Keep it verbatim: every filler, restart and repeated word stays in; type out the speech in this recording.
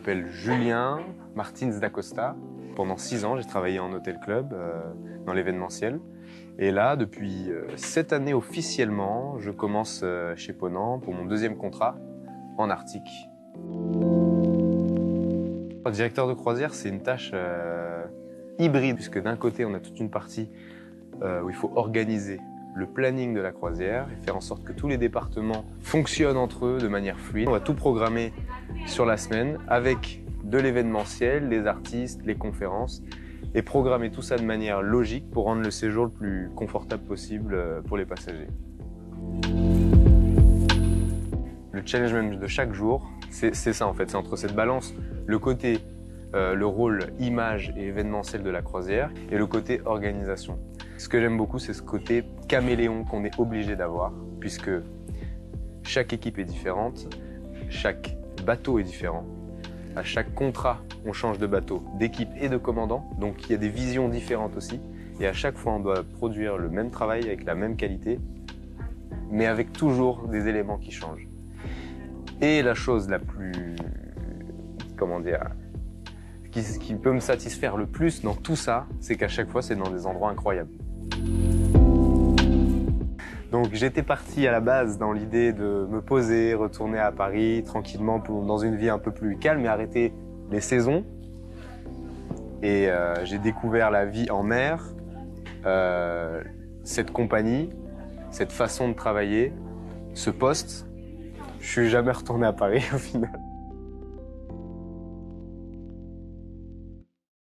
m'appelle Julien Martins da Costa. Pendant six ans, j'ai travaillé en hôtel club, euh, dans l'événementiel. Et là, depuis euh, sept années officiellement, je commence euh, chez Ponant pour mon deuxième contrat en Arctique. Directeur de croisière, c'est une tâche euh, hybride, puisque d'un côté, on a toute une partie euh, où il faut organiser le planning de la croisière et faire en sorte que tous les départements fonctionnent entre eux de manière fluide. On va tout programmer sur la semaine avec de l'événementiel, les artistes, les conférences et programmer tout ça de manière logique pour rendre le séjour le plus confortable possible pour les passagers. Le challenge même de chaque jour, c'est ça en fait, c'est entre cette balance, le côté, euh, le rôle image et événementiel de la croisière et le côté organisation. Ce que j'aime beaucoup, c'est ce côté caméléon qu'on est obligé d'avoir, puisque chaque équipe est différente, chaque bateau est différent. À chaque contrat, on change de bateau, d'équipe et de commandant, donc il y a des visions différentes aussi. Et à chaque fois, on doit produire le même travail avec la même qualité, mais avec toujours des éléments qui changent. Et la chose la plus, comment dire, qui, qui peut me satisfaire le plus dans tout ça, c'est qu'à chaque fois, c'est dans des endroits incroyables. Donc j'étais parti à la base dans l'idée de me poser, retourner à Paris tranquillement pour, dans une vie un peu plus calme et arrêter les saisons. Et euh, j'ai découvert la vie en mer, euh, cette compagnie, cette façon de travailler, ce poste. Je suis jamais retourné à Paris au final.